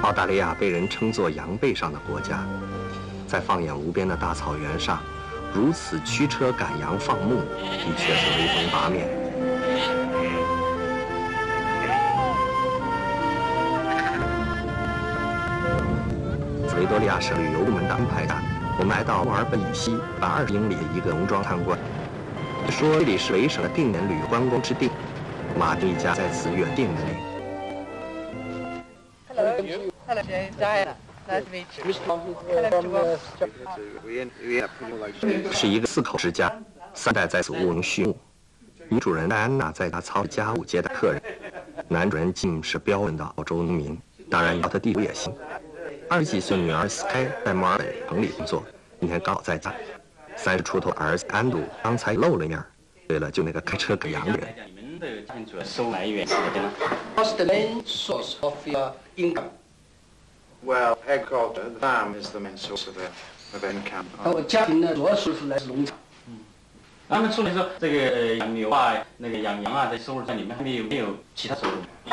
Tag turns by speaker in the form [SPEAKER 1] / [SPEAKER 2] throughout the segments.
[SPEAKER 1] 澳大利亚被人称作羊背上的国家，在放眼无边的大草原上，如此驱车赶羊放牧，的确是威风八面。维多利亚省旅游部门的安排下，我们来到墨尔本以西120英里的一个农庄参观。据说这里是维省的定点旅游观光之地，马丁一家在此远定的里。
[SPEAKER 2] Hello, James. Diana. Nice to meet you.
[SPEAKER 1] 是一个4口之家，3代在此务农畜牧。女主人戴安娜在家操持家务接待客人，男主人Jim是标准的澳洲农民，当然要他地主也行。20几岁女儿 Sky 在墨尔本城里工作，今天刚好在家。30出头儿子安杜刚才露了一面。对了，就那个开车赶羊的人。
[SPEAKER 3] 你们的家庭主要收来源是什么呢
[SPEAKER 4] What's the main source of your income?
[SPEAKER 5] Well, agriculture, the farm is the main source of income.
[SPEAKER 4] 我家庭呢，主要收入来自农场。
[SPEAKER 3] 他们除了说这个养牛啊、那个养羊啊的收入在里面，还没有其他收入。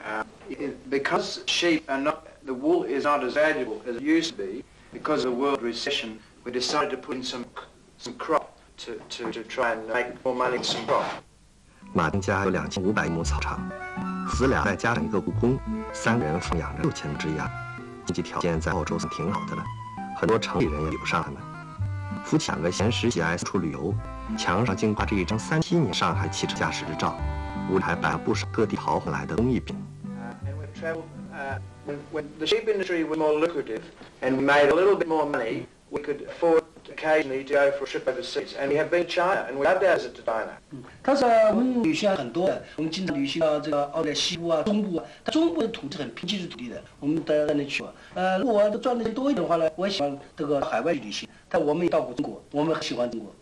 [SPEAKER 5] Because sheep are not, the wool is not as valuable as it used to be. Because of the world recession, we decided to put in some crop to try and make more money with some crop.
[SPEAKER 1] 马丁家有2500亩草场，死俩再加上一个雇工，3个人奉养着6000只羊。经济条件在澳洲算挺好的了，很多城里人也比不上他们。夫妻2个闲时喜爱四处旅游，墙上竟挂着一张37年上海汽车驾驶执照，屋里还摆了不少各地淘回来的工艺品。
[SPEAKER 5] And we travelled, when the sheep industry was more lucrative and we made a little bit more money, we could afford occasionally to go for a trip overseas. And we have been to China, and we loved our visit to China.
[SPEAKER 4] 但是我们旅行很多的，我们经常旅行到这个澳大利亚西部啊、中部啊。它中部的土质很贫瘠的土地的，我们到那里去。如果我赚的多一点的话呢，我也喜欢这个海外去旅行。但我们也到过中国，我们很喜欢中国。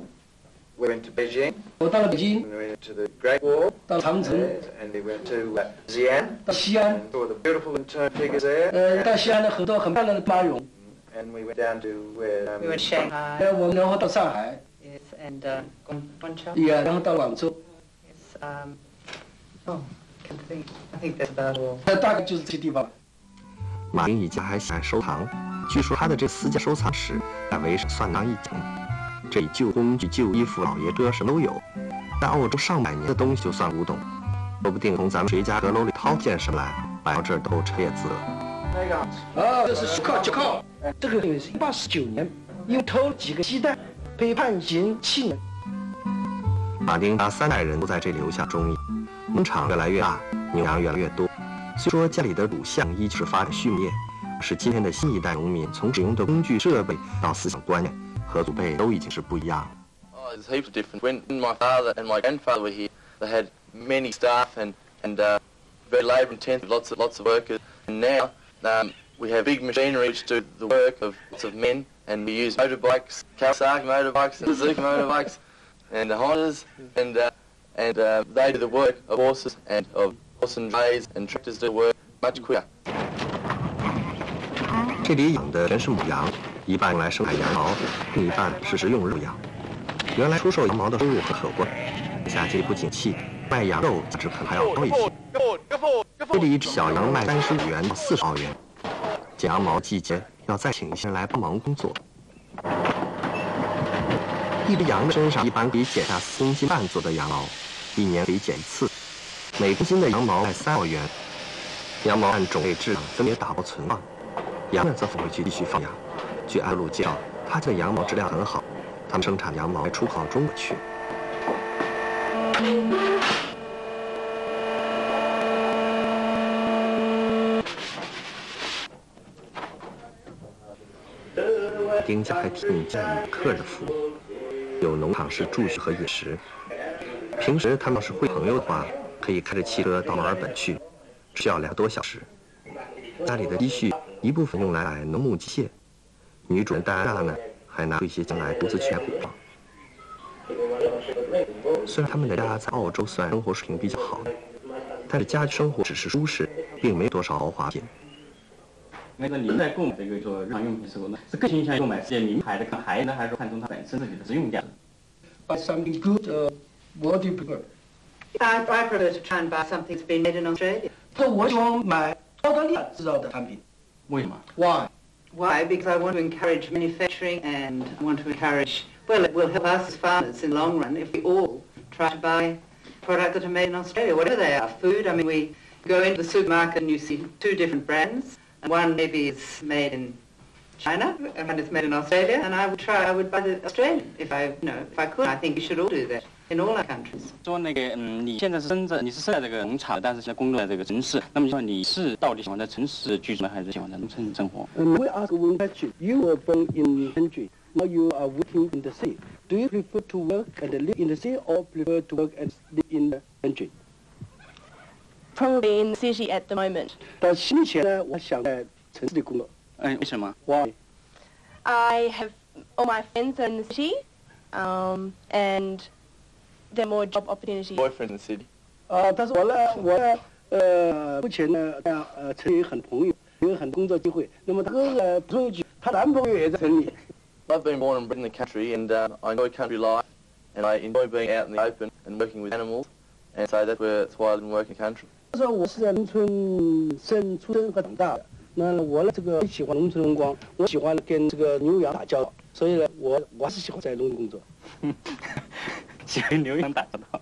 [SPEAKER 5] We went to Beijing.
[SPEAKER 4] 我到了北京，
[SPEAKER 5] We went to the Great Wall.
[SPEAKER 4] 到长城，
[SPEAKER 5] And we went to Xi'an.
[SPEAKER 4] 到西安。
[SPEAKER 5] And saw the beautiful interned figures there.
[SPEAKER 4] 到西安的很多很漂亮的马俑。
[SPEAKER 5] And we went down to where?
[SPEAKER 2] We went to Shanghai.
[SPEAKER 4] 我们然后到上海。
[SPEAKER 2] Yes, and Guangzhou.
[SPEAKER 4] Yeah, 然后到广州。
[SPEAKER 2] Yes, oh, I think that's about all.
[SPEAKER 4] 大概就是这些地方。
[SPEAKER 1] 马丁一家还喜爱收藏，据说他的这私家收藏室在维省算当一景。这里旧工具、旧衣服、老爷车什么都有，在澳洲上百年的东西就算古董，说不定从咱们谁家阁楼里掏件什么来，摆到这儿都彻夜自乐。
[SPEAKER 4] 这是石靠脚靠，这个是1819年，因为偷了几个鸡蛋，被判刑7年。
[SPEAKER 1] 马丁家3代人都在这里留下踪影，农场越来越大，牛羊越来越多。虽说家里的主项依旧是发展畜牧业，是今天的新一代农民从使用的工具设备到思想观念。和祖辈都已经是不一样了。
[SPEAKER 6] Oh, there's heaps of difference. When my father and my grandfather were here, they had many staff and very labour intensive, lots of workers. And now we have big machinery which do the work of lots of men, and we use motorbikes, Kawasaki motorbikes, and Suzuki motorbikes, and Hondas, and they do the work of horses and of horse and drays, and tractors do the work much quicker.
[SPEAKER 1] 这里养的全是母羊。一半用来生产羊毛，另一半是食用肉羊。原来出售羊毛的收入很可观，夏季不景气，卖羊肉价值可能还要高一些。这里一只小羊卖35元到40澳元。剪羊毛季节要再请一些人来帮忙工作。一只羊的身上一般可以剪下4公斤半左右的羊毛，一年可以剪1次，每公斤的羊毛卖3澳元。羊毛按种类质量分别打包存放，羊呢则放回去继续放养。据安路介绍，他家的羊毛质量很好，他们生产羊毛还出口到中国去。丁家还提供旅客的服务，有农场式住宿和饮食。平时他们要是会朋友的话，可以开着汽车到墨尔本去，只需要2个多小时。家里的积蓄一部分用来买农牧机械。女主人戴安娜呢，还拿出一些钱来独自去买股票。虽然他们的家在澳洲算生活水平比较好的，但是家居生活只是舒适，并没多少豪华品。
[SPEAKER 3] 那个您在购买这个做日常用品的时候呢，是更倾向于购买这些名牌的看牌呢，还是看重它本身自己的实用价值
[SPEAKER 4] ？Buy something good, what do you prefer?
[SPEAKER 2] I prefer to try and buy something that's been made in Australia.
[SPEAKER 4] 我喜欢买澳大利亚制造的产品。
[SPEAKER 3] 为什么？
[SPEAKER 4] Why?
[SPEAKER 2] Why? Because I want to encourage manufacturing and I want to encourage, well, it will help us as farmers in the long run if we all try to buy products that are made in Australia, whatever they are. Food, I mean, we go into the supermarket and you see 2 different brands, and one maybe is made in China and one is made in Australia, and I would buy the Australian if I could. I think we should all do that in all our countries.
[SPEAKER 3] 说那个你现在是生在这个农场，但是现在工作在这个城市。那么说你是到底喜欢在城市居住呢，还是喜欢在农村生活？
[SPEAKER 4] We ask one question. You were born in the country. Now you are working in the city. Do you prefer to work and live in the city or prefer to work and live in the country?
[SPEAKER 7] Probably in the city at the moment.
[SPEAKER 4] 到目前呢，我想在城市里工作。
[SPEAKER 3] 为什么？
[SPEAKER 4] Why?
[SPEAKER 7] I have all my friends are in the city, and there are more job opportunities.
[SPEAKER 6] Boyfriend in the city.
[SPEAKER 4] 但是我目前呢，城里有很朋友，有很多工作机会。那么她补充一句，她男朋友也在城里。
[SPEAKER 6] I've been born and bred in the country, and I enjoy country life, and I enjoy being out in the open and working with animals, and so that's why I live and work in the country.
[SPEAKER 4] 说我是在农村出生和长大的，那我呢喜欢农村风光，我喜欢跟这个牛羊打交道，所以呢我还是喜欢在农村工作。
[SPEAKER 3] 喜欢牛羊打交道。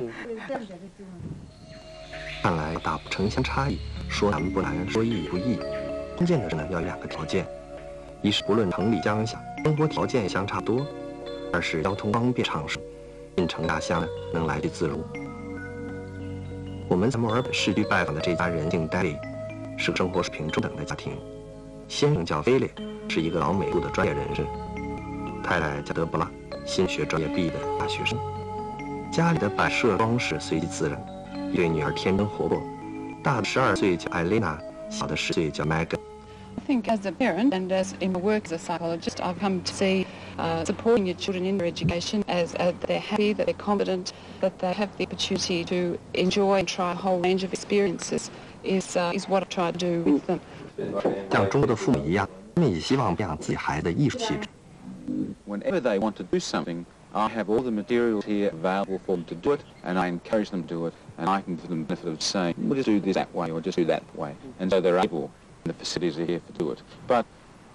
[SPEAKER 1] 看来大不城乡差异，说难不难，说易不易，关键的是呢要有2个条件：一是不论城里乡下，生活条件相差不多；二是交通方便畅顺，进城下乡呢能来去自如。我们在墨尔本市区拜访的这家人姓戴利，是个生活水平中等的家庭。先生叫菲利，是一个搞美术的专业人士；太太叫德布拉，心理学专业毕业的大学生。家里的摆设装饰随机自然，一对女儿天真活泼，大的12岁叫艾蕾娜，小的10岁叫 Megan。
[SPEAKER 8] I think as a parent and as in my work as a psychologist, I've come to see supporting your children in their education as they're happy, that they're confident, that they have the opportunity to enjoy and try a whole range of experiences is what I try to do with them.
[SPEAKER 1] 像中国的父母一样，他们也希望培养自己孩子的艺术气质。
[SPEAKER 9] Whenever they want to do something, I have all the materials here available for them to do it, and I encourage them to do it, and I can give them the benefit of saying, well, just do this that way or just do that way. And so they're able, and the facilities are here to do it. But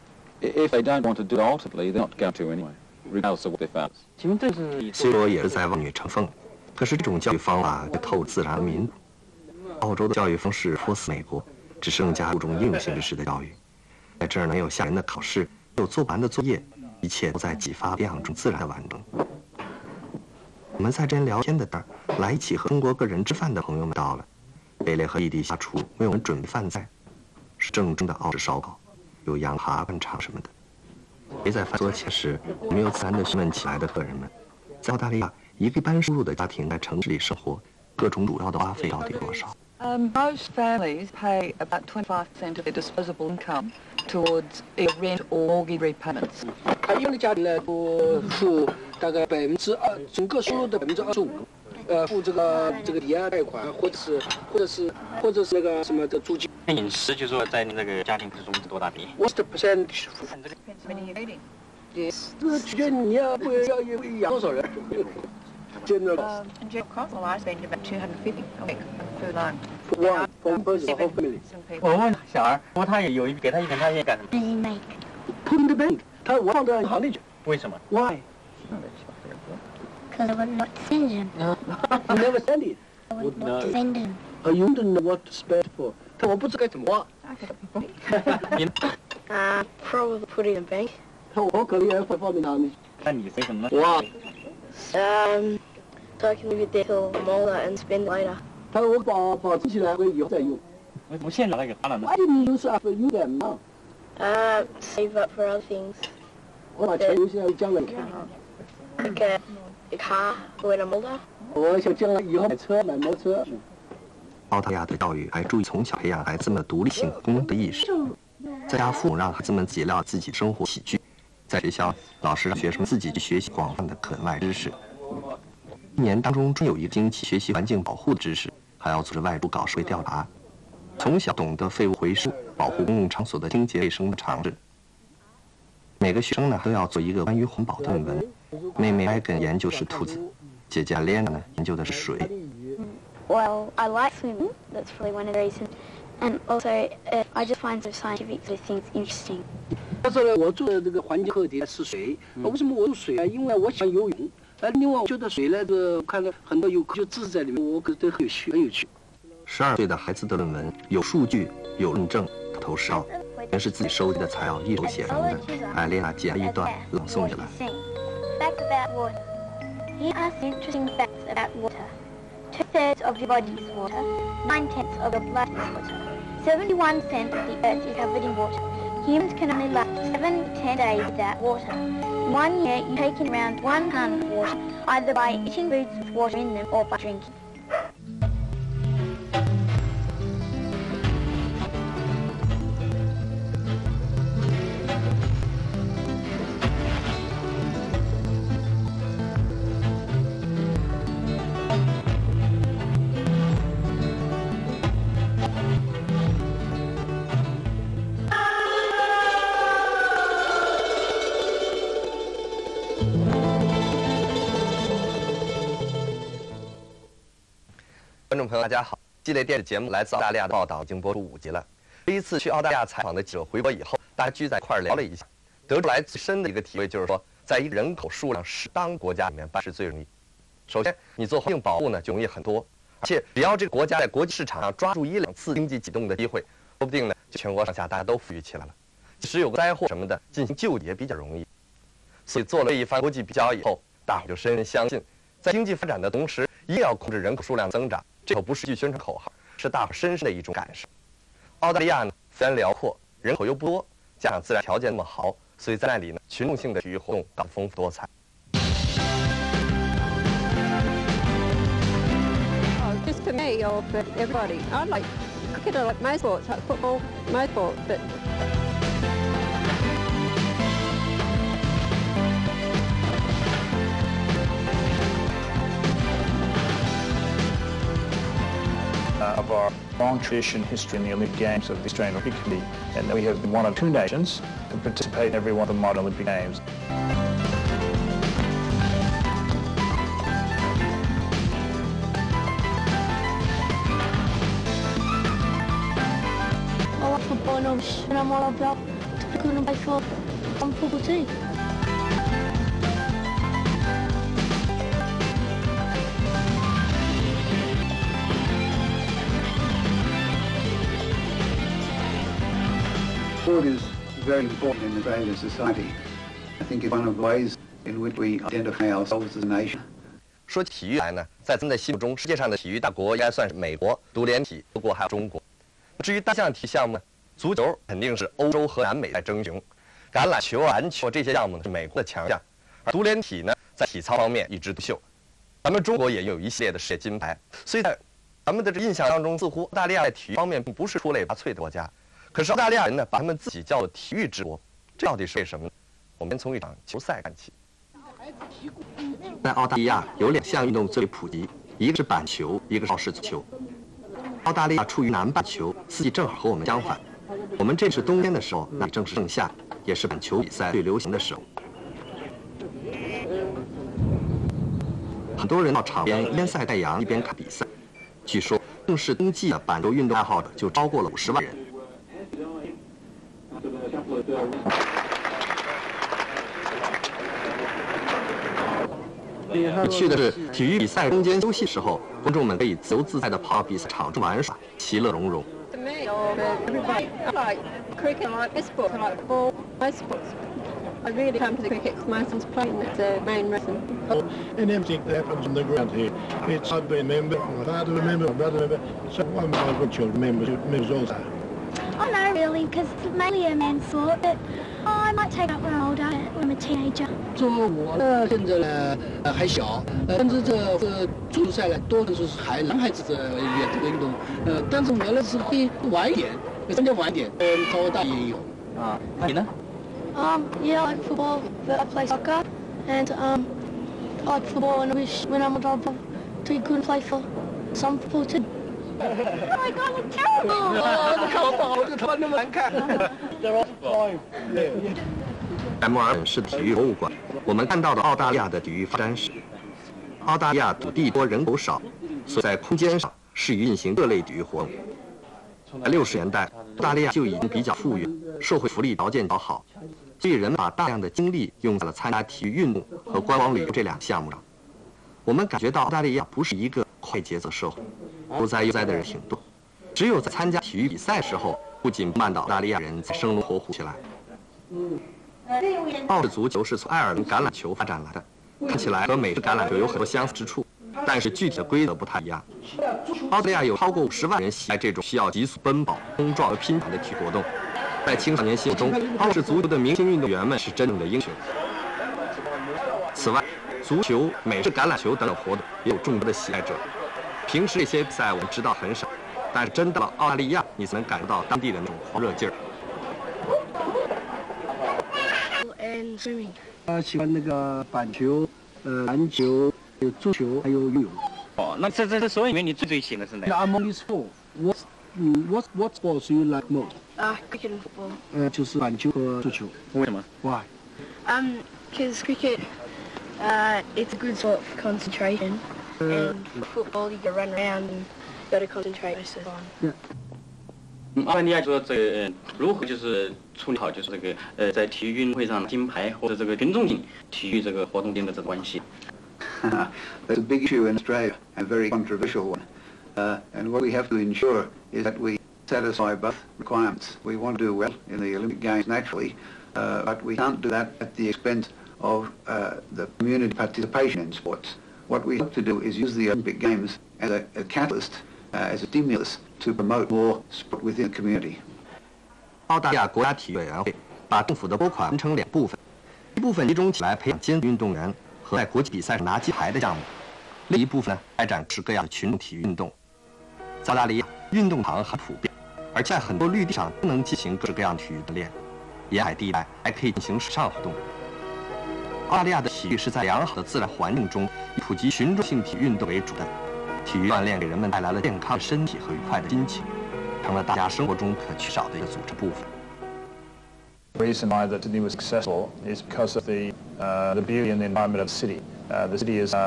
[SPEAKER 9] if they don't want to do it ultimately, they're not going to anyway, regardless of what their fathers.
[SPEAKER 1] 虽说也是在望女成凤，可是这种教育方法却透自然民主。澳洲的教育方式颇似美国，只是更加注重硬性知识的教育。在这儿能有吓人的考试，有做不完的作业，一切都在激发培养中自然的完成。我们在这边聊天的这儿，来一起和中国个人吃饭的朋友们到了。贝雷和弟弟下厨为我们准备饭菜，是正宗的澳式烧烤，有羊扒、灌肠什么的。围在饭桌前时，我们又自然地询问起来的客人们，在澳大利亚，一个一般收入的家庭在城市里生活，各种主要的花费到底有多少？
[SPEAKER 10] Most families pay about 25% of their disposable income towards either rent or mortgage repayments.
[SPEAKER 4] 一般的家庭呢，都付大概2%，整个收入的25%，付这个抵押贷款，或者是那个什么的租金。
[SPEAKER 3] 饮食就说在那个家庭中是多大比例？
[SPEAKER 4] What's the percentage?
[SPEAKER 10] When you're eating. Yes.
[SPEAKER 4] 这个取决于你要养多少人。General.
[SPEAKER 10] In general cost, well, I spend about $250 a week per loan.
[SPEAKER 4] One for person, whole family.
[SPEAKER 3] 我问小孩，说他也有给他1点，他愿意干什么？
[SPEAKER 4] Put in the bank. 我放到银行里去。
[SPEAKER 3] 为什么
[SPEAKER 4] Why?
[SPEAKER 11] Because I would not send him.
[SPEAKER 4] You never send it.
[SPEAKER 11] I would not send him.
[SPEAKER 4] You don't know what to spend for. 我不知该怎么花。
[SPEAKER 11] Probably put it in the bank.
[SPEAKER 4] 我可能也会放在银行里。
[SPEAKER 3] 那你为什么呢？
[SPEAKER 4] Why?
[SPEAKER 11] So I can leave it there till I'm older and spend it later.
[SPEAKER 4] 我保存起来，我以后再用。
[SPEAKER 3] 为什么现在把它给花了呢
[SPEAKER 4] Why didn't you use after you them now?
[SPEAKER 11] Save up for other things.
[SPEAKER 4] 我把钱留下来将来看。
[SPEAKER 11] Like a car when I'm older.
[SPEAKER 4] 我想将来以后买摩托车。
[SPEAKER 1] 澳大利亚的教育还注意从小培养孩子们的独立性和公德意识，在家父母让孩子们自己料自己生活起居，在学校老师让学生自己去学习广泛的课外知识。一年当中，有一个星期学习环境保护的知识，还要组织外出搞社会调查，从小懂得废物回收、保护公共场所的清洁卫生的常识。每个学生呢都要做一个关于环保的论文。妹妹艾根研究的是兔子，姐姐莲娜呢研究的是水。
[SPEAKER 11] Well, I like swimming. That's probably one of the reasons. And also, I just find the scientific sort of things interesting.
[SPEAKER 4] 他说呢，我做的这个环境课题是水。为什么我做水啊？因为我喜欢游泳。另外，我觉得水呢，看到很多有科学知识在里面，我觉得很有趣，很有趣。
[SPEAKER 1] 12岁的孩子的论文有数据，有论证，头头是道，全是自己收集的材料一手写成的。艾丽娜剪了一段朗诵起来。
[SPEAKER 11] Facts about water. Here are some interesting facts about water. 2/3 of your body is water. 9/10 of your blood is water. 71% of the earth is covered in water. Humans can only last 7 to 10 days without water. In 1 year, you take in around 1 ton of water, either by eating foods with water in them or by drinking.
[SPEAKER 1] 观众朋友，大家好！系列电视节目来自澳大利亚的报道已经播出5集了。这一次去澳大利亚采访的记者回国以后，大家聚在一块儿聊了一下，得出来最深的一个体会就是说，在一个人口数量适当的国家里面办事最容易。首先，你做环境保护呢就容易很多，而且只要这个国家在国际市场上抓住1-2次经济启动的机会，说不定呢就全国上下大家都富裕起来了。即使有个灾祸什么的，进行救济也比较容易。所以做了一番国际比较以后，大伙就深深相信，在经济发展的同时，一定要控制人口数量增长。这可不是一句宣传口号，是大伙深深的一种感受。澳大利亚呢，幅员辽阔，人口又不多，加上自然条件那么好，所以在那里呢，群众性的体育活动更丰富多彩。
[SPEAKER 12] Just for me or for everybody, I like cricket. I like most sports, like football, most sports, but.
[SPEAKER 13] Of our long tradition history in the Olympic Games of the Australian Olympic Committee, and that we have been one of 2 nations to participate in every one of the modern Olympic Games.
[SPEAKER 14] I like football and when I'm all about to go and play for some football team.
[SPEAKER 15] Sport is very important in Australian society. I think it's one of the ways in which we identify ourselves as a nation.
[SPEAKER 1] 说起体育来呢，在咱们的心目中，世界上的体育大国应该算是美国、独联体、德国还有中国。至于单项体育项目呢，足球肯定是欧洲和南美在争雄，橄榄球、篮球这些项目呢是美国的强项，而独联体呢在体操方面一枝独秀。咱们中国也有一系列的世界金牌，所以在咱们的这印象当中，似乎澳大利亚在体育方面并不是出类拔萃的国家。可是澳大利亚人呢，把他们自己叫做体育之国，这到底是为什么呢？我们先从一场球赛看起。在澳大利亚有2项运动最为普及，一个是板球，一个是澳式足球。澳大利亚处于南半球，四季正好和我们相反。我们这是冬天的时候，那正是盛夏，也是板球比赛最流行的时候。很多人到场边一边晒太阳一边看比赛。据说，正是冬季的板球运动爱好者就超过了50万人。有趣的是，体育比赛中间休息时候，观众们可以自由自在地跑到比赛场中玩耍，其乐融融。
[SPEAKER 12] To me, everybody, I like cricket, I like this sport, I like football, most sports. I really come to the cricket because my son's playing, that's the main reason.
[SPEAKER 16] And everything that happens on the ground here, it's I've been a member, my father a member, my brother a member, so one of my grandchildren members also.
[SPEAKER 14] Oh no, really, because it's mainly a man's sport, but I might take up when I'm older, when I'm a teenager.
[SPEAKER 4] 说我呢，现在呢还小，但是这足球赛呢，多的是男孩子的这个运动，但是我呢是会晚一点，参加晚一点，稍微大也有。
[SPEAKER 3] 啊，那你呢？
[SPEAKER 14] Yeah, I like football, but I play soccer, and I like football, and I wish when I'm older to go and play for some football too. Oh my God, look terrible!
[SPEAKER 4] 看我不好，这个头发那么难看。
[SPEAKER 1] 在墨尔本市的体育博物馆，我们看到了澳大利亚的体育发展史。澳大利亚土地多，人口少，所以在空间上适于运行各类体育活动。 在60年代，澳大利亚就已经比较富裕，社会福利条件较好，所以人们把大量的精力用在了参加体育运动和观光旅游这两个项目上。我们感觉到澳大利亚不是一个快节奏社会，悠哉悠哉的人挺多。只有在参加体育比赛时候，不仅慢的澳大利亚人才生龙活虎起来。澳式足球是从爱尔兰橄榄球发展来的，看起来和美式橄榄球有很多相似之处，但是具体的规则不太一样。澳大利亚有超过50万人喜爱这种需要急速奔跑、冲撞和拼抢的体育活动。在青少年心目中，澳式足球的明星运动员们是真正的英雄。此外，足球、美式橄榄球等等活动也有众多的喜爱者。平时这些比赛我们知道很少，但是真到了澳大利亚，你才能感受到当地的那种狂热劲儿。
[SPEAKER 4] 喜欢那个板球、篮球、还有足球，还有游泳。
[SPEAKER 3] 哦，那这所有里面你最喜欢的是哪个
[SPEAKER 4] ？Among these four, what sports you like most?
[SPEAKER 14] Cricket and football.
[SPEAKER 4] 就是板球和足球。
[SPEAKER 3] 为什么
[SPEAKER 4] ？Why?
[SPEAKER 14] Because cricket, it's a good sport for concentration, and football you can run around and you got to concentrate most of the time.
[SPEAKER 4] Yeah.
[SPEAKER 3] 澳大利亚说这个如何就是处理好就是这个在体育运动会上金牌或者这个群众性体育这个活动间的这个关系。
[SPEAKER 15] That's a big issue in Australia, a very controversial one. And what we have to ensure is that we satisfy both requirements. We want to do well in the Olympic Games naturally, but we can't do that at the expense of the community participation in sports. What we have to do is use the Olympic Games as a catalyst, as a stimulus to promote more sport within the community.
[SPEAKER 1] 澳大利亚国家体育委员会把政府的拨款分成2部分，一部分集中起来培养尖子运动员和在国际比赛上拿金牌的项目，另一部分呢开展各式各样的群众体育运动。在澳大利亚，运动场很普遍，而且在很多绿地上都能进行各式各样的体育锻炼，沿海地带还可以进行水上活动。澳大利亚的体育是在良好的自然环境中，以普及群众性体育运动为主的。体育锻炼给人们带来了健康的身体和愉快的心情，成了大家生活中不可缺少的一个组成部分。
[SPEAKER 13] The reason why that Sydney was successful is because of the beauty and the environment of the city. The city has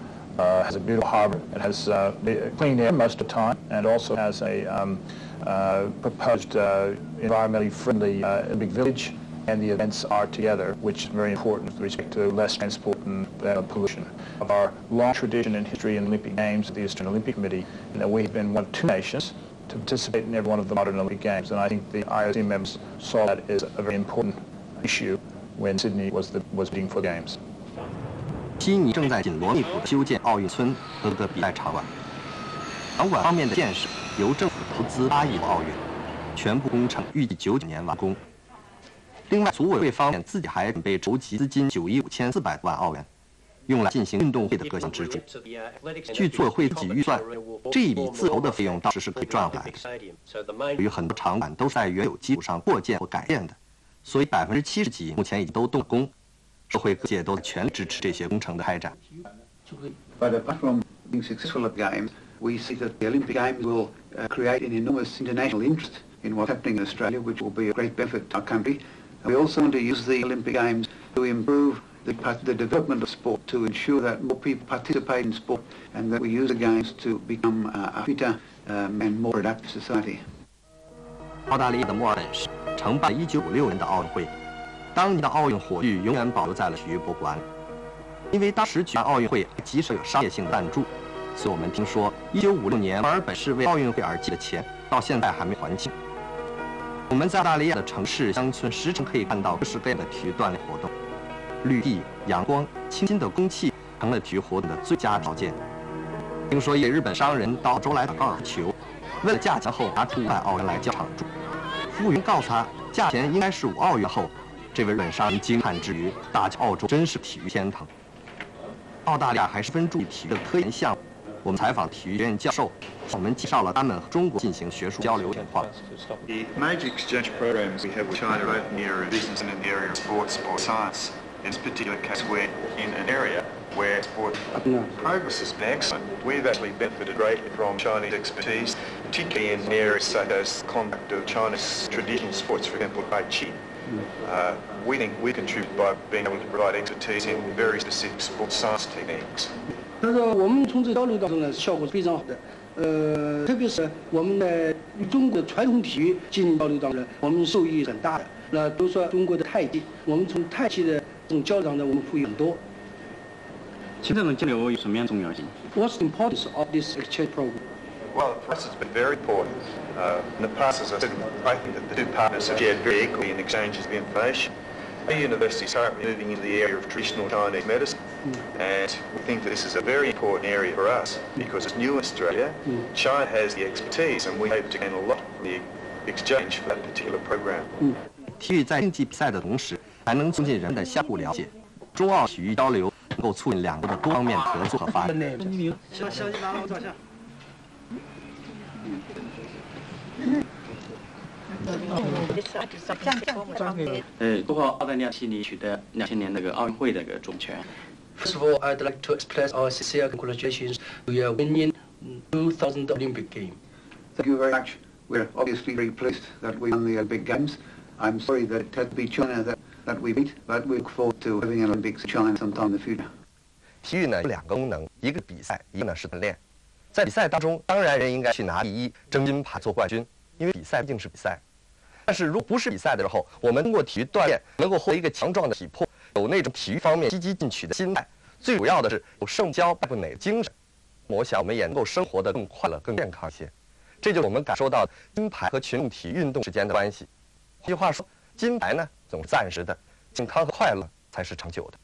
[SPEAKER 13] a beautiful harbour. It has clean air most of the time, and also has a proposed environmentally friendly big village. And the events are together, which is very important with respect to less transport and pollution. Of our long tradition and history in Olympic Games at the Australian Olympic Committee, and that we have been one of 2 nations to participate in every one of the modern Olympic Games. And I think the IOC members saw that as a very important issue when Sydney was bidding for Games.
[SPEAKER 1] 悉尼正在紧锣密鼓地修建奥运村和各比赛场馆。场馆方面的建设由政府投资8亿奥运，全部工程预计99年完工。另外，组委会方面自己还准备筹集资金9亿5400多万澳元，用来进行运动会的各项支出。据组委会自己预算，这一笔自筹的费用到时是可以赚回来的。由于很多场馆都是在原有基础上扩建或改建的，所以70%几目前已经都动工，社会各界都在全力支持这些工程的开展。
[SPEAKER 15] But apart from being successful at games, we see that the Olympic Games will create an enormous international interest in what's happening in Australia, which will be a great benefit to our country. We also want to use the Olympic Games to improve the development of sport, to ensure that more people participate in sport, and that we use the Games to become a fitter and more productive society.
[SPEAKER 1] 澳大利亚的墨尔本市承办了1956年的奥运会，当年的奥运火炬永远保留在了体育博物馆里。因为当时举办奥运会极少有商业性的赞助，所以我们听说1956年墨尔本市为奥运会而寄的钱，到现在还没还清。我们在澳大利亚的城市乡村时常可以看到各式各样的体育锻炼活动，绿地、阳光、清新的空气成了体育活动的最佳条件。听说一日本商人到澳洲来打高尔夫球，为了价钱后拿出500澳元来交场住，服务员告诉他价钱应该是5澳元后，这位日本商人惊叹之余，大叫澳洲真是体育天堂。澳大利亚还十分注意体育的科研项目。我们采访体育学院教授，向我们介绍了他们和中国进行学术交流情况。
[SPEAKER 17] The major exchange programs we have with China are both in the area of business and in the area of sports or science. In this particular case, we're in an area where sport progress has been excellent. We've actually benefited greatly from Chinese expertise, particularly in areas such as conduct of China's traditional sports, for example, Tai Chi. We think we contribute by being able to provide expertise in very specific sports science techniques.
[SPEAKER 4] 但是我们从这交流当中呢，效果是非常好的。 特别是我们的中国的传统体育进行交流当中，我们受益很大的。那比如说中国的太极，我们从太极的这种交流当中，我们获益很多。
[SPEAKER 3] 其实这种交流有什么样的重要性
[SPEAKER 4] ？What's the importance of this exchange program?
[SPEAKER 17] Well, for us it's been very important. In the past, as I said, I think that the two partners have shared very equally in exchanges of information. Our university is currently moving into the area of traditional Chinese medicine, and we think that this is a very important area for us because it's new in Australia. China has the expertise, and we hope to gain a lot from the exchange for that particular program.
[SPEAKER 1] 体育在竞技比赛的同时，还能促进人们的相互了解。中澳体育交流能够促进两国的多方面合作和发展。
[SPEAKER 3] 如何澳大利亚悉尼取得2000年那个奥运会的一个主权
[SPEAKER 4] First of all, I'd like to express our sincere congratulations to your winning 2000 Olympic game.
[SPEAKER 15] Thank you very much. We're obviously very pleased that we won the Olympic Games. I'm sorry that it had to be China that we beat, but we look forward to having an Olympics in China sometime in the future.
[SPEAKER 1] 体育呢有两个功能，一个比赛，一个呢是锻炼。在比赛当中，当然人应该去拿第一，争金牌做冠军，因为比赛毕竟是比赛。但是如果不是比赛的时候，我们通过体育锻炼，能够获得一个强壮的体魄，有那种体育方面积极进取的心态，最主要的是有胜骄败不馁的精神。我想我们也能够生活得更快乐、更健康一些。这就是我们感受到金牌和群众体育运动之间的关系。换句话说，金牌呢总是暂时的，健康和快乐才是长久的。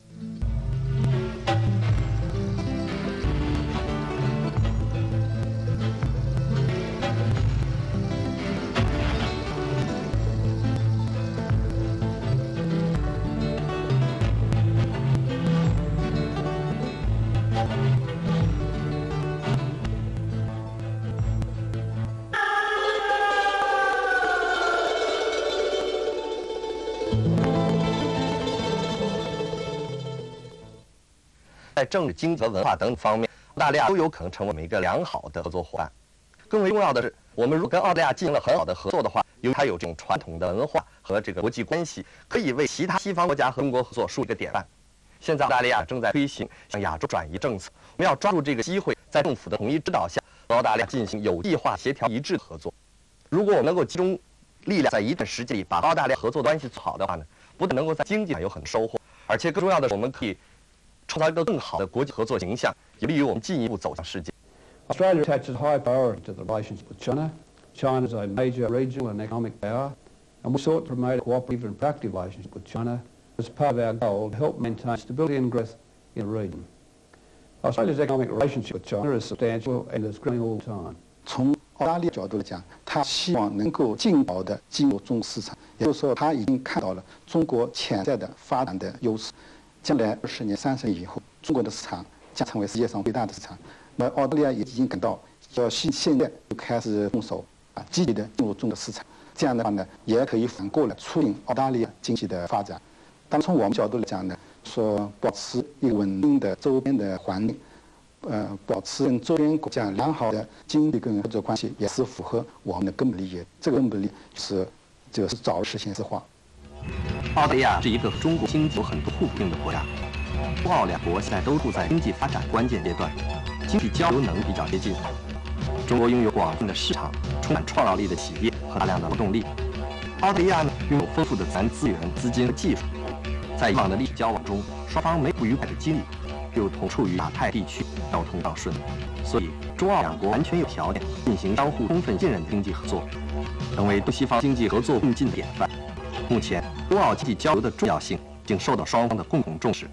[SPEAKER 1] 在政治、经济和文化等方面，澳大利亚都有可能成为我们一个良好的合作伙伴。更为重要的是，我们如果跟澳大利亚进行了很好的合作的话，由于它有这种传统的文化和这个国际关系，可以为其他西方国家和中国合作树一个典范。现在澳大利亚正在推行向亚洲转移政策，我们要抓住这个机会，在政府的统一指导下，和澳大利亚进行有计划、协调一致的合作。如果我们能够集中力量，在一段时间里把澳大利亚合作关系做好的话呢，不但能够在经济上有很多收获，而且更重要的是，我们可以创造一个更好的国际合作形象，有利于我们进一步走向世界。
[SPEAKER 18] Australia attaches high priority to the relationship with China. China is a major regional and economic power, and we sought to promote a cooperative and productive relationship with China as part of our goal to help maintain stability and growth in the region. Australia's economic relationship with China is substantial and is growing all the time.
[SPEAKER 19] 从澳大利亚角度来讲，他希望能够尽早的进入中国市场，也就是说，他已经看到了中国潜在的发展的优势。将来20年、30年以后，中国的市场将成为世界上最大的市场。那澳大利亚也已经感到，要现在就开始动手积极的进入中国市场。这样的话呢，也可以反过来促进澳大利亚经济的发展。当然，从我们角度来讲呢，说保持一个稳定的周边的环境，保持跟周边国家良好的经济跟合作关系，也是符合我们的根本利益。这个根本利益就是早日实现自化。
[SPEAKER 1] 澳大利亚是一个和中国经济有很多互补性的国家，中澳两国现在都处在经济发展关键阶段，经济交流能力比较接近。中国拥有广泛的市场、充满创造力的企业和大量的劳动力，澳大利亚呢拥有丰富的自然资源、资金和技术。在以往的历史交往中，双方没不愉快的经历，又同处于亚太地区，交通畅顺，所以中澳两国完全有条件进行相互充分信任的经济合作，成为东西方经济合作共进的典范。目前，中澳经济交流的重要性已经受到双方的共同重视。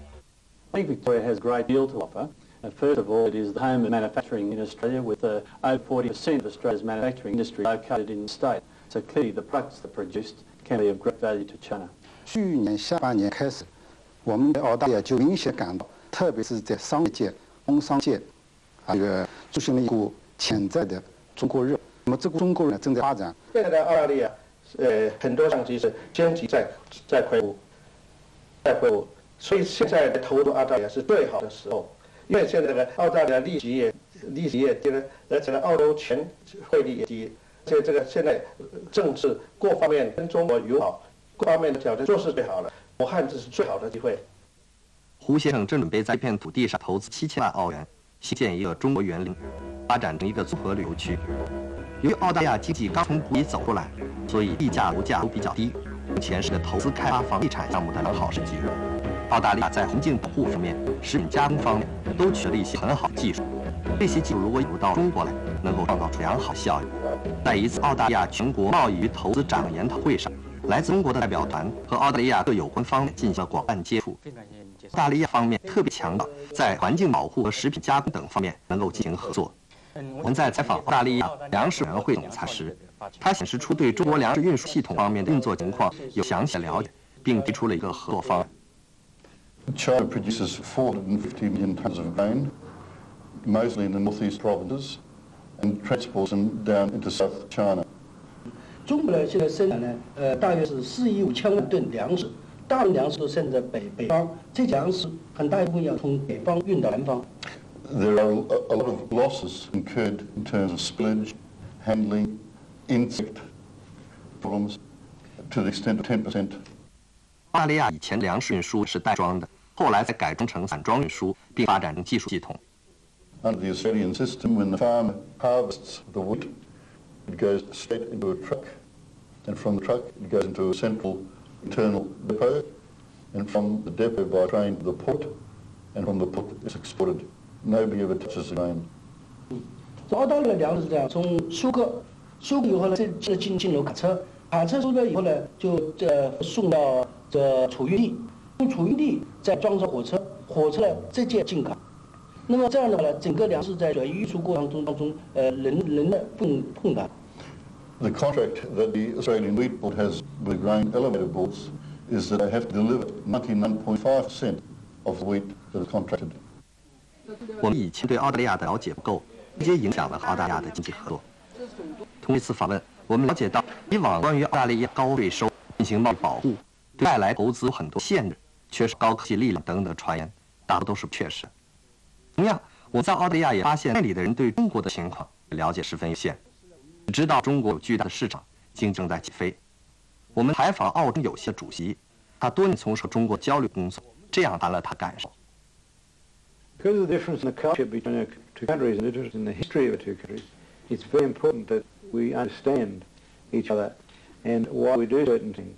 [SPEAKER 20] I think Victoria has a great deal to offer. First of all, it is the home of manufacturing in Australia, with over 40% of Australia's manufacturing industry located in the state. So clearly, the products that are produced can be of great value to China.
[SPEAKER 19] 去年下半年开始，我们的澳大利亚就明显感到，特别是在商业界、工商界，这个出现了一股潜在的中国热。那么这股中国热正在发展。
[SPEAKER 21] 现在的澳大利亚。很多上级是经济在恢复，所以现在投入澳大利亚是最好的时候，因为现在的澳大利亚利息也低了，而且澳洲钱汇率也低，这个现在政治各方面跟中国友好，各方面的条件都是最好的，武汉这是最好的机会。
[SPEAKER 1] 胡先生正准备在一片土地上投资7000万澳元，兴建一个中国园林。 发展成一个综合旅游区。由于澳大利亚经济刚从谷底走出来，所以地价、楼价都比较低，目前是个投资开发房地产项目的良好时机。澳大利亚在环境保护方面、食品加工方面都取得了一些很好的技术。这些技术如果引入到中国来，能够创造出良好效益。在一次澳大利亚全国贸易与投资长研讨会上，来自中国的代表团和澳大利亚各有关方面进行了广泛接触。澳大利亚方面特别强调在环境保护和食品加工等方面能够进行合作。我们在采访澳大利亚粮食委员会总裁时，他显示出对中国粮食运输系统方面的运作情况有详细的了解，并提出了一个合作方案。
[SPEAKER 5] China produces 450 million tons of grain, mostly in the northeast provinces, and transports them down into South China.
[SPEAKER 4] 中国呢现在生产呢，大约是4亿5千万吨粮食，大量粮食都生在北方，这粮食很大一部分要从北方运到南方。
[SPEAKER 5] There are a lot of losses incurred in terms of spillage, handling, insect problems, to the extent of 10%.
[SPEAKER 1] 澳大利亚以前粮食运输是袋装的，后来才改装成散装运输，并发展成技术系统。
[SPEAKER 5] Under the Australian system, when the farmer harvests the wheat, it goes straight into a truck, and from the truck it goes into a central internal depot, and from the depot by train to the port, and from the port it's exported. Nobody ever touches the grain.
[SPEAKER 4] 澳大利亚粮食是这样，从收割以后呢，这进入卡车收割以后呢，就送到这储运地，从储运地再装上火车呢直接进港。那么这样的话呢，整个粮食在运输过程当中，人的碰感。
[SPEAKER 5] The contract that the Australian Wheat Board has with grain elevator boards is that they have to deliver 99.5% of the wheat that is contracted.
[SPEAKER 1] 我们以前对澳大利亚的了解不够，直接影响了和澳大利亚的经济合作。通过这次访问，我们了解到以往关于澳大利亚高税收、进行贸易保护、对外来投资有很多限制、缺少高科技力量等等的传言，大多都是不确实的。同样，我们在澳大利亚也发现那里的人对中国的情况了解十分有限，只知道中国有巨大的市场，经济正在起飞。我们采访澳中有些主席，他多年从事中国交流工作，这样谈了他感受。
[SPEAKER 22] Because of the difference in the culture between our two countries and the difference in the history of our two countries, it's very important that we understand each other and why we do certain things.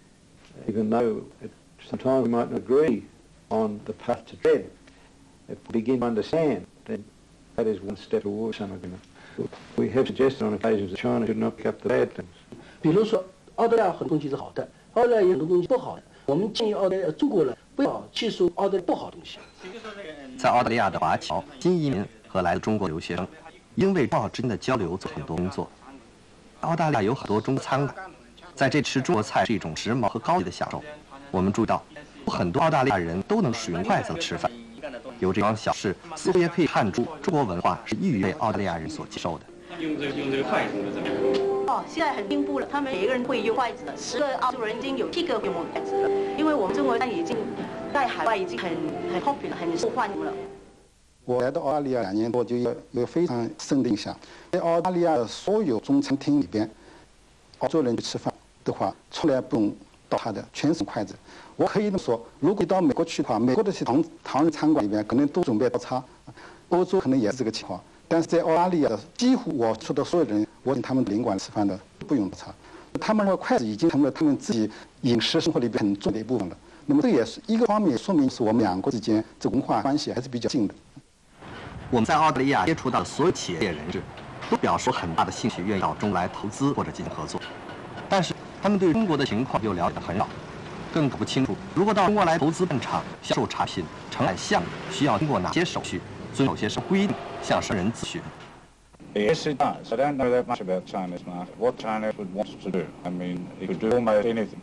[SPEAKER 22] Even though sometimes we might not agree on the path to tread, if we begin to understand, then that is one step towards some agreement. We have suggested on occasions that China should not pick up the bad things.
[SPEAKER 4] 比如说，澳大利亚很多东西是好的，澳大利亚有很多东西不好的。我们建议中国人不要接受澳大利亚不好的东西。
[SPEAKER 1] 在澳大利亚的华侨、新移民和来自中国留学生，因为中澳之间的交流做很多工作。澳大利亚有很多中国餐馆，在这吃中国菜是一种时髦和高级的享受。我们注意到，有很多澳大利亚人都能使用筷子吃饭。有这桩小事，似乎也可以看出中国文化是易于被澳大利亚人所接受的。
[SPEAKER 3] 用这个筷子怎么样？
[SPEAKER 23] 现在很进步了，他们每个人会用筷子了，10个澳洲人已经有7个会用筷子了，因为我们中国餐已经在海外已经很 popular 很受欢迎了。
[SPEAKER 19] 我来到澳大利亚2年多，就有非常深的印象。在澳大利亚的所有中餐厅里边，澳洲人去吃饭的话，从来不用倒他的，全是筷子。我可以这么说，如果到美国去的话，美国的唐人餐馆里边可能都准备刀叉，欧洲可能也是这个情况。但是在澳大利亚的几乎我说的所有人，我请他们领馆吃饭的不用刀叉，他们的筷子已经成为他们自己饮食生活里边很重要的一部分了。那么这也是一个方面，说明是我们两国之间这文化关系还是比较近的。
[SPEAKER 1] 我们在澳大利亚接触到的所有企业人士，都表示很大的兴趣，愿意到中国来投资或者进行合作，但是他们对中国的情况又了解得很少，更搞不清楚如果到中国来投资办厂、销售产品、承揽项目，需要经过哪些手续，遵守些什么规定，向什么人咨询。
[SPEAKER 9] Yes, it does. I don't know that much about China's market. What China would want to do. I mean, it could do almost anything.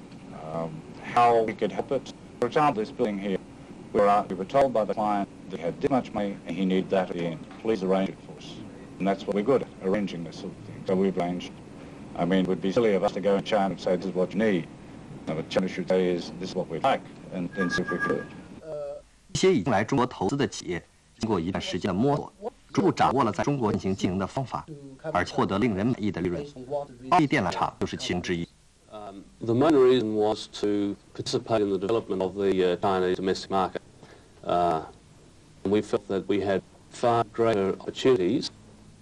[SPEAKER 9] How we could help it. For example, this building here, we were told by the client that he had this much money and he needed that at the end. Please arrange it for us. And that's what we're good at, arranging this sort of thing. So we've arranged. I mean, it would be silly of us to go in China and say, this is what you need. No, what China should say is, this is what we like, and then see if we could.
[SPEAKER 1] 一些已经来中国投资的企业，经过一段时间的摸索，逐步掌握了在中国进行经营的方法，而获得令人满意的利润。奥利电缆厂就是其中之一。
[SPEAKER 24] The main reason was to participate in the development of the Chinese domestic market. We felt that we had far greater opportunities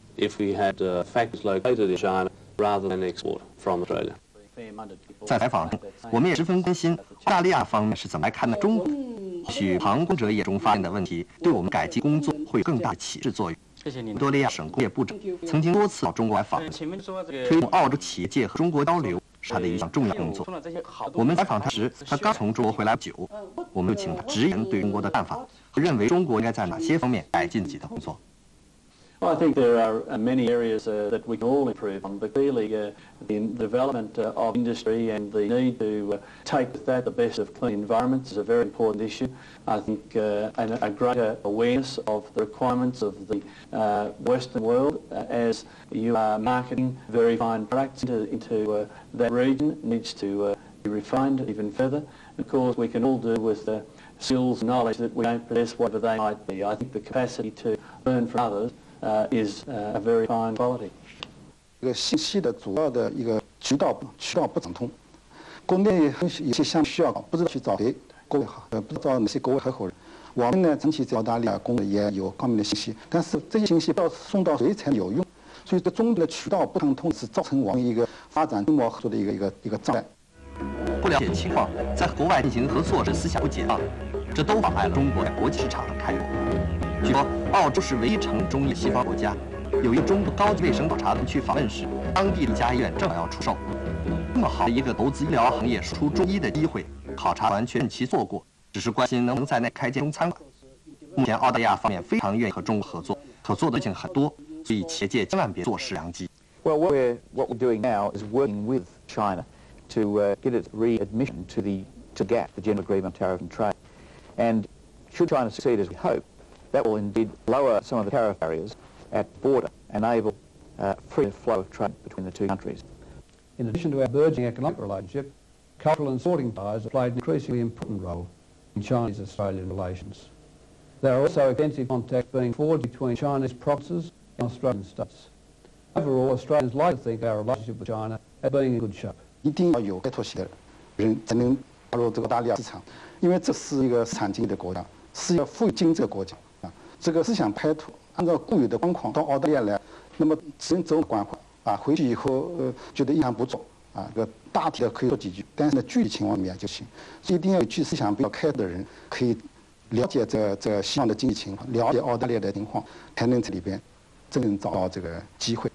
[SPEAKER 24] if we had factories located in China rather than export from Australia.
[SPEAKER 1] 在采访中，我们也十分关心澳大利亚方面是怎么来看待中国。或许旁观者眼中发现的问题，对我们改进工作会有更大的启示作用。
[SPEAKER 3] 谢谢您。
[SPEAKER 1] 维多利亚省工业部长曾经多次到中国来访问，推动澳洲企业界和中国交流是他的一项重要工作。我们采访他时，他刚从中国回来不久，我们就请他直言对中国的看法，和认为中国应该在哪些方面改进自己的工作。
[SPEAKER 20] Well, I think there are many areas that we can all improve on, but clearly the development of industry and the need to take with that the best of clean environments is a very important issue. I think a greater awareness of the requirements of the Western world as you are marketing very fine products into that region needs to be refined even further. Of course, we can all do with skills and knowledge that we don't possess, whatever they might be. I think the capacity to learn from others is a very fine quality.
[SPEAKER 19] 这个信息的主要的一个渠道不畅通，国内有些项目需要不知道去找谁，不知道找哪些国外合伙人。我们呢，长期在澳大利亚工作也有方面的信息，但是这些信息不知道送到谁才有用，所以这中间的渠道不畅通是造成我们一个发展规模合作的一个障碍。
[SPEAKER 1] 不了解情况，在国外进行合作时思想不解放，这都妨碍了中国在国际市场上开拓。 据说，澳洲是唯一承认中医的西方国家。有一个中国高级卫生考察团去访问时，当地的一家医院正好要出售。这么好的一个投资医疗行业输出中医的机会，考察团却任其错过，只是关心能不能在那开间中餐馆。目前澳大利亚方面非常愿意和中国合作，可做的事情很多，所以企业界千万别坐视良机。
[SPEAKER 9] Well, what we're doing now is working with China to get its readmission to the GATT, the General Agreement on Tariff and Trade, and should China succeed as we hope. That will indeed lower some of the tariff barriers at the border, enable free flow of trade between the two countries.
[SPEAKER 18] In addition to our burgeoning economic relationship, cultural and sporting ties have played an increasingly important role in Chinese-Australian relations. There are also extensive contacts being forged between Chinese provinces and Australian states. Overall, Australians like to think our relationship with China as being in good shape.
[SPEAKER 19] 一定要有开拓性的人才能加入这个澳大利亚市场，因为这是一个产经济的国家，是一个富有经济的国家。 这个思想开拓，按照固有的光框到澳大利亚来，那么只能走关怀回去以后觉得一盘不错个大体的可以说几句，但是呢具体情况里面就行，所以一定要有具思想比较开拓的人，可以了解这西方的经济情况，了解澳大利亚的情况，才能在里边真正找到这个机会。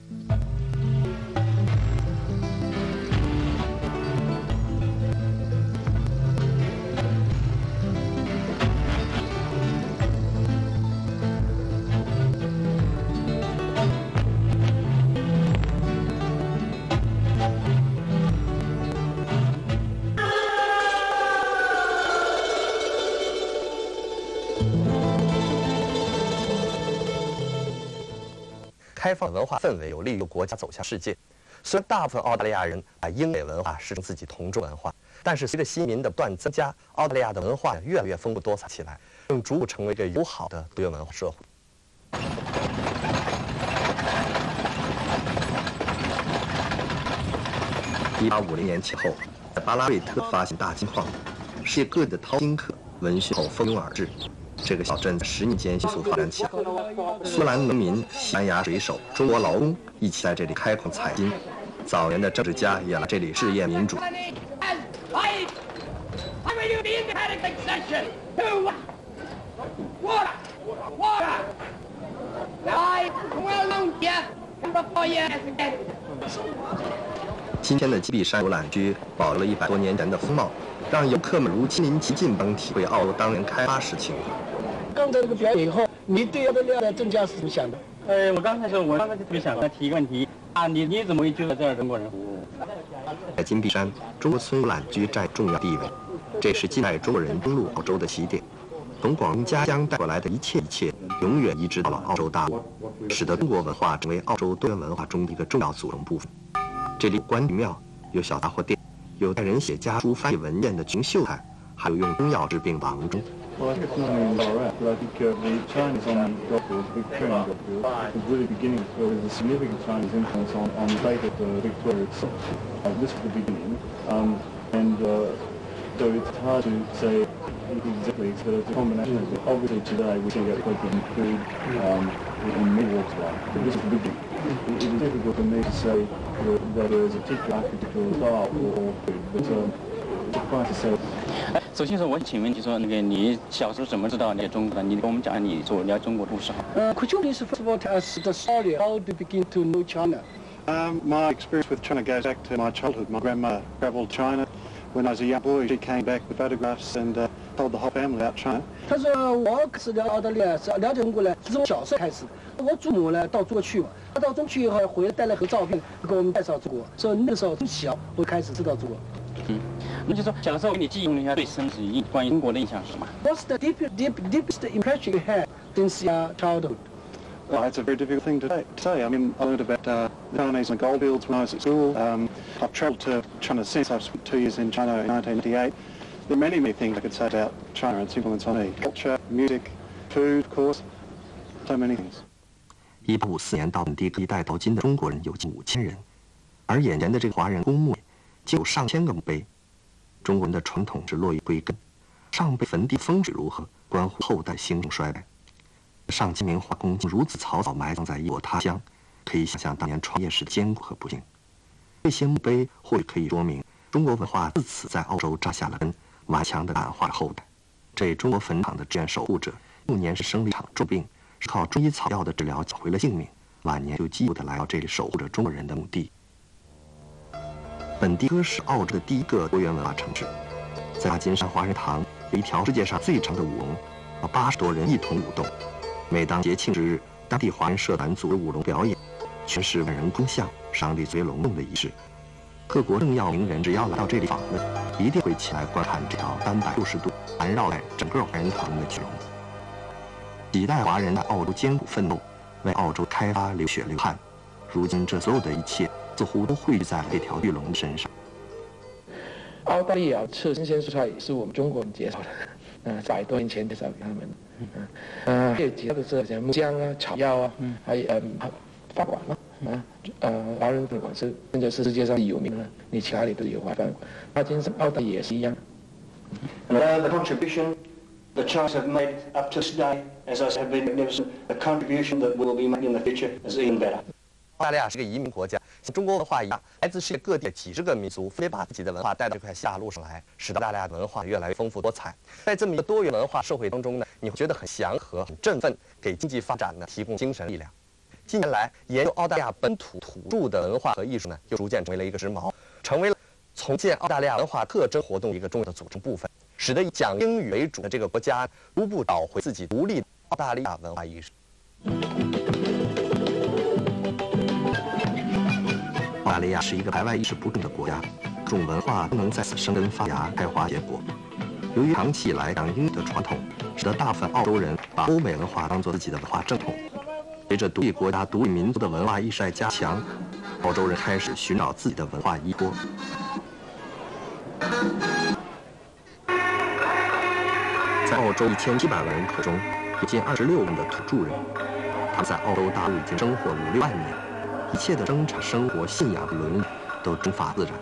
[SPEAKER 1] 开放文化氛围有利于国家走向世界。虽然大部分澳大利亚人把英美文化视成自己同种文化，但是随着新移民的不断增加，澳大利亚的文化越来越丰富多彩起来，正逐步成为一个友好的多元文化社会。1850年前后，在巴拉瑞特发现大金矿，世界各地的淘金客闻讯后蜂拥而至。 这个小镇在10年间迅速发展起来，苏兰农民、西班牙水手、中国劳工一起在这里开矿采金，早年的政治家也来这里试验民主。今天的基壁山游览区保留了100多年前的风貌，让游客们如亲临其境般体会澳洲当年开发时情况。
[SPEAKER 4] 刚才这个表演以后，你对澳大利亚的政家是怎么想的？
[SPEAKER 3] 我刚才就特别想提一个问题你怎么会觉得这儿中国人服务？
[SPEAKER 1] 在金碧山，中国村游览居占重要地位，这是近代中国人登陆澳洲的起点。从广东家乡带过来的一切，永远移植到了澳洲大陆，使得中国文化成为澳洲多元文化中的一个重要组成部分。这里有关帝庙，有小杂货店，有带人写家书、翻译文件的群秀才，还有用中药治病的郎中。
[SPEAKER 22] Well, I think it's not only in Ballarat, but I think the Chinese on the Goldfields, big training Goldfields, is really beginning. So there's a significant Chinese influence on the fate of Victoria itself. This was the beginning, so it's hard to say exactly, but it's a combination. Obviously today we see that quite in food, in many looks like. This is the big thing. It is difficult for me to say that there is a particular architectural style or food, but suffice to say.
[SPEAKER 3] 首先说，我请问，就说那个你小时候怎么知道了解中国的？你跟我们讲你了解中国的故事好。
[SPEAKER 4] Could you please first of all tell us the story? How do you begin to know China?
[SPEAKER 22] My experience with China goes back to my childhood. My grandmother travelled China. When I was a young boy, she came back with photographs and told the whole family about China.
[SPEAKER 4] 他说我开始了解澳大利亚，是了解中国呢，是从小时候开始。我祖母呢到中国去嘛，他到中国去以后回来带了很多照片，给我们介绍中国。所以那个时候从小我开始知道中国。
[SPEAKER 3] 那就说小时候给你记忆中最深是关于中国的印象是什么
[SPEAKER 4] ？What's the deepest impression you had since your childhood?
[SPEAKER 22] Well, that's a very difficult thing to say. I mean, I learned about the Chinese and the goldfields when I was at school. I've travelled to China since. I've spent 2 years in China in 1988. There are many, many things I could say about China and its influence on me. Culture, music, food, of course, so many things.
[SPEAKER 1] 1854年到本地各地带淘金的中国人有近5000人，而眼前的这个华人公墓竟有上千个墓碑。中国人的传统是落叶归根，上辈坟地风水如何，关乎后代兴盛衰败。上千名华工竟如此草草埋葬在异国他乡，可以想象当年创业时的艰苦和不幸。这些墓碑或许可以说明中国文化自此在澳洲扎下了根，顽强地感化了后代。这中国坟场的志愿守护者幼年时生了一场重病，是靠中医草药的治疗抢回了性命，晚年就疾步地来到这里守护着中国人的墓地。本地哥是澳洲的第一个多元文化城市，在大金山华人堂有一条世界上最长的舞龙，80多人一同舞动。每当节庆之日，当地华人社团组织舞龙表演，全是万人空巷，上帝最隆重的仪式。各国政要名人只要来到这里访问，一定会前来观看这条360度环绕在整个华人堂的巨龙。几代华人在澳洲艰苦奋斗，为澳洲开发流血流汗，如今这所有的一切似乎都汇聚在了这条巨龙的身上。
[SPEAKER 2] 澳大利亚吃新鲜蔬菜是我们中国人介绍的，100多年前介绍给他们的。还有其他的是像木姜啊、草药啊，还有饭馆华人饭馆是现在是世界上有名的，你其他里都有华饭馆。大金山澳大也是一样。
[SPEAKER 6] The contribution the Chinese have made up to this day, as I said, have been magnificent. The contribution that will be made in the future is even better.
[SPEAKER 1] 澳大利亚是个移民国家，像中国文化一样，来自世界各地的几十个民族分别把自己的文化带到这块大陆上来，使得澳大利亚的文化越来越丰富多彩。在这么一个多元文化社会当中呢，你会觉得很祥和、很振奋，给经济发展呢提供精神力量。近年来，研究澳大利亚本土土著的文化和艺术呢，又逐渐成为了一个时髦，成为了重建澳大利亚文化特征活动一个重要的组成部分，使得以讲英语为主的这个国家逐步找回自己独立的澳大利亚文化意识。澳大利亚是一个排外意识不重的国家，各种文化都能在此生根发芽、开花结果。由于长期以来讲英语的传统，使得大部分澳洲人把欧美文化当作自己的文化正统。随着独立国家、独立民族的文化意识在加强，澳洲人开始寻找自己的文化依托。在澳洲1700万人口中，有近26万的土著人，他们在澳洲大陆已经生活5、6万年，一切的生产、生活、信仰和伦理都征发自然。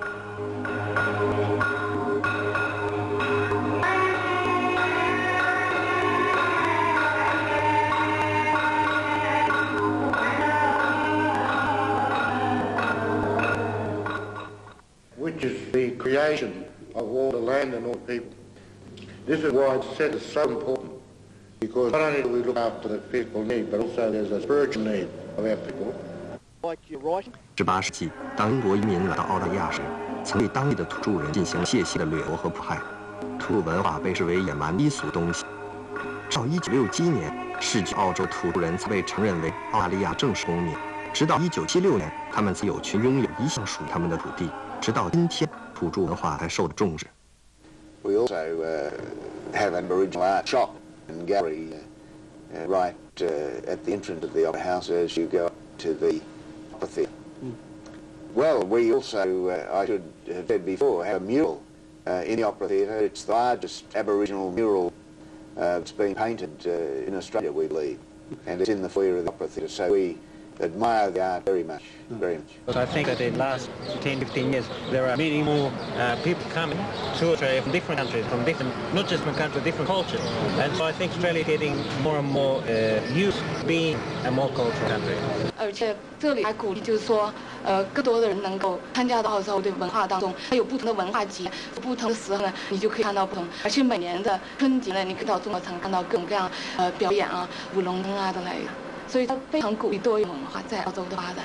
[SPEAKER 16] Which is the creation of all the land and all the people. This is why it's said it's so important, because not only do we look after the physical need, but also there's a spiritual need of our people.
[SPEAKER 1] 18世纪，当英国移民来到澳大利亚时，曾对当地的土著人进行血腥的掠夺和迫害，土著文化被视为野蛮低俗的东西。直到1967年，世居澳洲土著人才被承认为澳大利亚正式公民。直到1976年，他们才有权拥有一项属于他们的土地。直到今天，土著文化才受到重视。
[SPEAKER 7] We also have an Aboriginal art shop and gallery right at the entrance of the Opera House as you go up to the Opera Theatre. Well, we also, I should have said before, have a mural in the Opera Theatre. It's the largest Aboriginal mural that's been painted in Australia, we believe, and it's in the foyer of the Opera Theatre. So we admire the art very much, very much.
[SPEAKER 8] But I think that in the last 10, 15 years, there are many more people coming to Australia from different countries, from different, not just from countries, different cultures. And so I think Australia is getting more and more used to being a more cultural country.
[SPEAKER 10] 而且这里还鼓励，就是说，更多的人能够参加到澳洲的文化当中。它有不同的文化节，不同的时候呢，你就可以看到不同。而且每年的春节呢，你可以到中国城看到各种各样表演啊、舞龙灯啊之类的。所以它非常鼓励多元文化在澳洲的发展。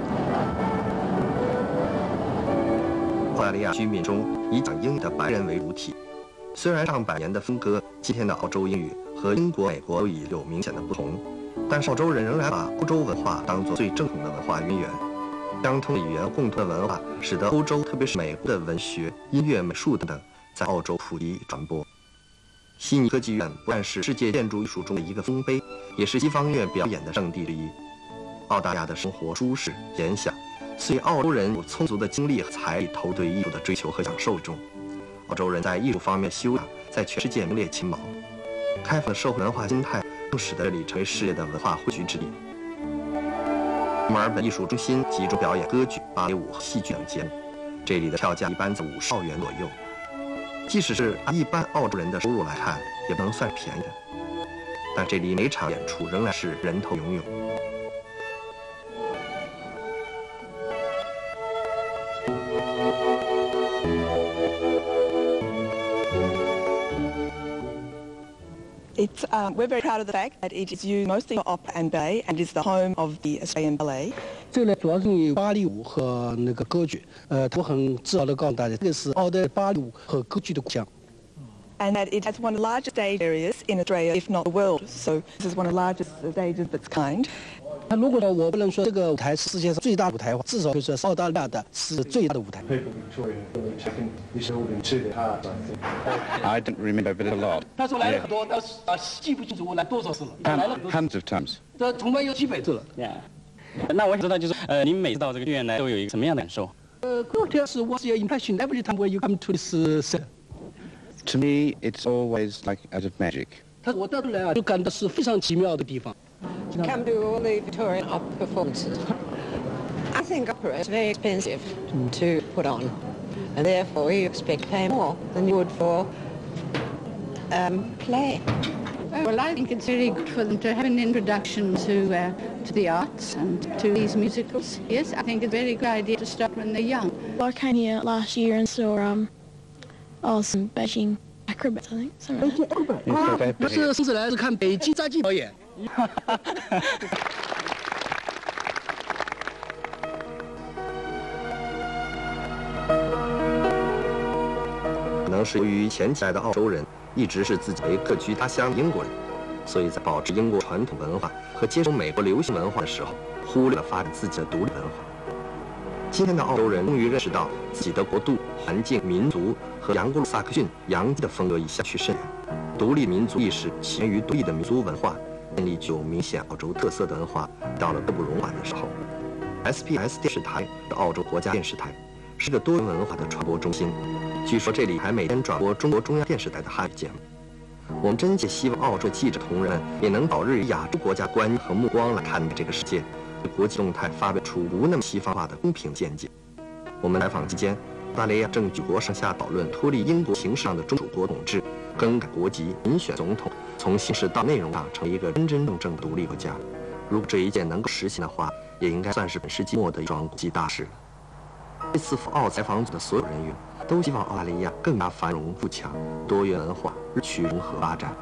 [SPEAKER 1] 澳大利亚居民中以讲英语的白人为主体，虽然上百年的分割，今天的澳洲英语和英国、美国都已有明显的不同。 但是澳洲人仍然把欧洲文化当作最正统的文化渊源，相通的语言、共同的文化，使得欧洲，特别是美国的文学、音乐、美术等等，在澳洲普及传播。悉尼歌剧院不但是世界建筑艺术中的一个丰碑，也是西方音乐表演的圣地之一。澳大利亚的生活舒适闲暇，所以澳洲人有充足的精力和财力投对艺术的追求和享受中。澳洲人在艺术方面修养在全世界名列前茅，开放的社会文化心态。 使得这里成为世界的文化汇聚之地。墨尔本艺术中心集中表演歌剧、芭蕾舞和戏剧等节目，这里的票价一般在50澳元左右。即使是按一般澳洲人的收入来看，也不能算便宜的。但这里每场演出仍然是人头涌涌。
[SPEAKER 11] We're very proud of the fact that it is used mostly for opera and ballet and is the home of the Australian Ballet.
[SPEAKER 12] 这个呢，主要是用芭蕾舞和那个歌剧。我很自豪地告诉大家，这个是澳大利亚芭蕾舞和歌剧的故乡。
[SPEAKER 11] And that it has one of the largest stage areas in Australia, if not the world. So this is one of the largest stages of its kind.
[SPEAKER 12] 那如果说我不能说这个舞台是世界上最大的舞台，至少可以说是澳大利亚的是最大的舞台。
[SPEAKER 9] I don't remember, but a lot.
[SPEAKER 12] 他说来了很多，但是记不清楚我来多少次了。来了
[SPEAKER 9] hundreds of times.
[SPEAKER 12] 这恐怕有几百次了。
[SPEAKER 3] 那我想知道，就是您每次到这个剧院来都有一个什么样的感受
[SPEAKER 12] ？Good is what's your impression every time when you come to this center?
[SPEAKER 9] To me, it's always like out of magic.
[SPEAKER 12] 我到这来啊，就感到是非常奇妙的地方。
[SPEAKER 25] Come to all the Victorian opera performances. I think opera is very expensive to put on, and therefore you expect to pay more than you would for play.
[SPEAKER 26] Well, I think it's very good for them to have an introduction to the arts and to these musicals. Yes, I think it's a very good idea to start when they're young.
[SPEAKER 14] I came here last year and saw some Beijing acrobats, I think.
[SPEAKER 12] Beijing acrobats. 我是上次来是看北京杂技表演。
[SPEAKER 1] 可能是由于前起来的澳洲人一直视自己为客居他乡的英国人，所以在保持英国传统文化和接受美国流行文化的时候，忽略了发展自己的独立文化。今天的澳洲人终于认识到自己的国度、环境、民族和杨格鲁萨克逊、洋基的风格已相去甚远。独立民族意识起源于独立的民族文化。 建立具有明显澳洲特色的文化，到了刻不容缓的时候。SBS 电视台是澳洲国家电视台，是个多元文化的传播中心。据说这里还每天转播中国中央电视台的汉语节目。我们真切希望澳洲记者同仁们也能早日以亚洲国家观念和目光来看待这个世界，对国际动态发表出不那么西方化的公平见解。我们采访期间，澳大利亚正举国上下讨论脱离英国形式上的中属国统治，更改国籍、民选总统。 从形式到内容上成为一个真真正正独立国家，如果这一件能够实现的话，也应该算是本世纪末的一桩国际大事了。这次赴澳采访组的所有人员都希望澳大利亚更加繁荣富强，多元文化日趋融合发展。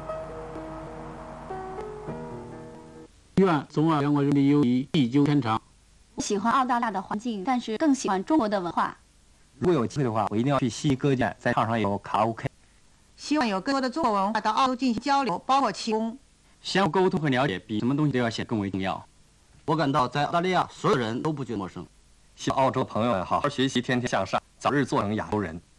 [SPEAKER 27] 希望中澳两国人民友谊地久天长。
[SPEAKER 28] 喜欢澳大利亚的环境，但是更喜欢中国的文化。
[SPEAKER 29] 如果有机会的话，我一定要去悉尼歌剧院，在场上有卡拉 OK。
[SPEAKER 30] 希望有更多的中国文化到澳洲进行交流，包括气功。
[SPEAKER 3] 相互沟通和了解比什么东西都要显更为重要。
[SPEAKER 31] 我感到在澳大利亚，所有人都不觉陌生。
[SPEAKER 29] 希望澳洲朋友们好好学习，天天向上，早日做成亚洲人。